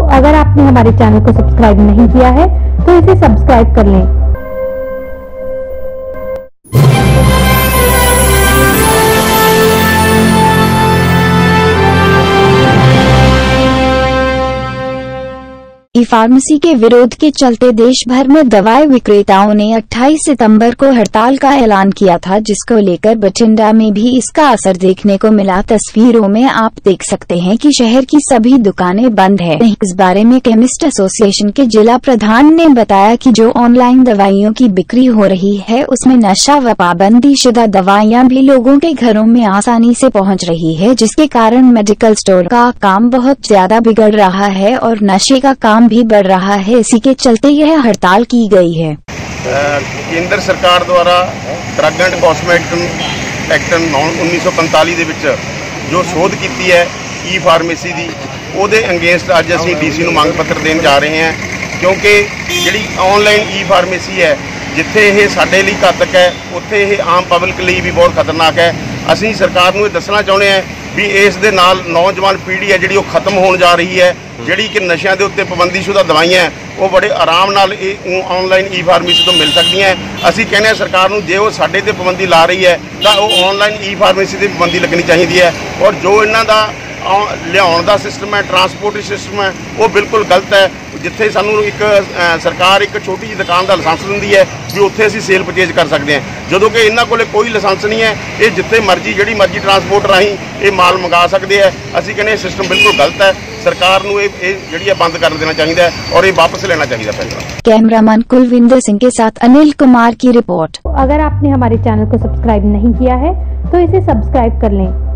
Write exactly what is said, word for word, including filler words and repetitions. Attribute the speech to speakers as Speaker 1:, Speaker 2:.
Speaker 1: अगर आपने हमारे चैनल को सब्सक्राइब नहीं किया है तो इसे सब्सक्राइब कर लें।
Speaker 2: ई फार्मेसी के विरोध के चलते देश भर में दवाई विक्रेताओं ने अट्ठाईस सितंबर को हड़ताल का ऐलान किया था, जिसको लेकर बठिंडा में भी इसका असर देखने को मिला। तस्वीरों में आप देख सकते हैं कि शहर की सभी दुकानें बंद है। इस बारे में केमिस्ट एसोसिएशन के जिला प्रधान ने बताया कि जो ऑनलाइन दवाइयों की बिक्री हो रही है उसमें नशा व पाबंदी शुदा दवाइयां भी लोगों के घरों में आसानी से पहुंच रही है, जिसके कारण मेडिकल स्टोर का काम बहुत ज्यादा बिगड़ रहा है और नशे का काम भी बढ़ रहा है। इसी के चलते यह हड़ताल की गई है।
Speaker 3: केंद्र सरकार द्वारा ड्रग एंड कॉस्मेटिक एक्ट उन्नीस सौ पैंतालीस ਦੇ ਵਿੱਚ ਜੋ ਸੋਧ ਕੀਤੀ ਹੈ ई फार्मेसी ਦੀ, ਉਹਦੇ ਅਗੇਂਸਟ ਅੱਜ ਅਸੀਂ ਡੀਸੀ ਨੂੰ ਮੰਗ ਪੱਤਰ ਦੇਣ ਜਾ ਰਹੇ ਹਾਂ, ਕਿਉਂਕਿ ਜਿਹੜੀ ਆਨਲਾਈਨ ई फार्मेसी ਹੈ ਜਿੱਥੇ ਇਹ ਸਾਡੇ ਲਈ ਘਾਤਕ ਹੈ ਉੱਥੇ ਇਹ ਆਮ ਪਬਲਿਕ ਲਈ ਵੀ ਬਹੁਤ ਖਤਰਨਾਕ ਹੈ। ਅਸੀਂ ਸਰਕਾਰ ਨੂੰ ਇਹ ਦੱਸਣਾ ਚਾਹੁੰਦੇ ਹਾਂ ਵੀ ਇਸ ਦੇ ਨਾਲ ਨੌਜਵਾਨ ਪੀੜ੍ਹੀ ਹੈ ਜਿਹੜੀ ਉਹ ਖਤਮ ਹੋਣ ਜਾ ਰਹੀ ਹੈ, ਜਿਹੜੀ ਕਿ ਨਸ਼ਿਆਂ ਦੇ ਉੱਤੇ ਪਾਬੰਦੀशुदा ਦਵਾਈਆਂ ਉਹ ਬੜੇ ਆਰਾਮ ਨਾਲ ਇਹ ਆਨਲਾਈਨ ई फार्मेसी ਤੋਂ ਮਿਲ ਸਕਦੀਆਂ। ਅਸੀਂ ਕਹਿੰਦੇ ਹਾਂ ਸਰਕਾਰ ਨੂੰ ਜੇ ਉਹ ਸਾਡੇ ਤੇ ਪਾਬੰਦੀ ਲਾ ਰਹੀ ਹੈ ਤਾਂ ਉਹ ਆਨਲਾਈਨ ई फार्मेसी ਤੇ ਪਾਬੰਦੀ ਲੱਗਣੀ ਚਾਹੀਦੀ ਹੈ, ਔਰ ਜੋ ਇਹਨਾਂ ਦਾ ਲਿਆਉਣ ਦਾ ਸਿਸਟਮ ਹੈ, ਟਰਾਂਸਪੋਰਟ ਸਿਸਟਮ ਹੈ, ਉਹ ਬਿਲਕੁਲ ਗਲਤ ਹੈ। ਜਿੱਥੇ ਸਾਨੂੰ ਇੱਕ ਸਰਕਾਰ ਇੱਕ ਛੋਟੀ ਜਿਹੀ ਦੁਕਾਨ ਦਾ ਲਾਇਸੈਂਸ ਦਿੰਦੀ ਹੈ ਵੀ ਉੱਥੇ ਅਸੀਂ ਸੇਲ ਪਰਚੇਜ ਕਰ ਸਕਦੇ ਹਾਂ, ਜਦੋਂ ਕਿ ਇਹਨਾਂ ਕੋਲੇ ਕੋਈ ਲਾਇਸੈਂਸ ਨਹੀਂ ਹੈ। ਇਹ ਜਿੱਥੇ ਮਰਜ਼ੀ ਜਿਹੜੀ ਮਰਜ਼ੀ ਟਰਾਂਸਪੋਰਟ ਰਾਹੀਂ ਇਹ ਮਾਲ ਮੰਗਾ ਸਕਦੇ ਆ। ਅਸੀਂ ਕਹਿੰਦੇ ਇਹ ਸਿਸਟਮ ਬਿल्कुल गलत है। सरकार ਨੂੰ ਇਹ ਜਿਹੜੀ ਬੰਦ ਕਰ ਦੇਣਾ ਚਾਹੀਦਾ ਹੈ और ये वापस लेना चाहिए फैसला।
Speaker 2: कैमरामैन कुलविंदर सिंह के साथ अनिल कुमार की रिपोर्ट।
Speaker 1: अगर आपने हमारे चैनल को सब्सक्राइब नहीं किया है तो इसे सब्सक्राइब कर लें।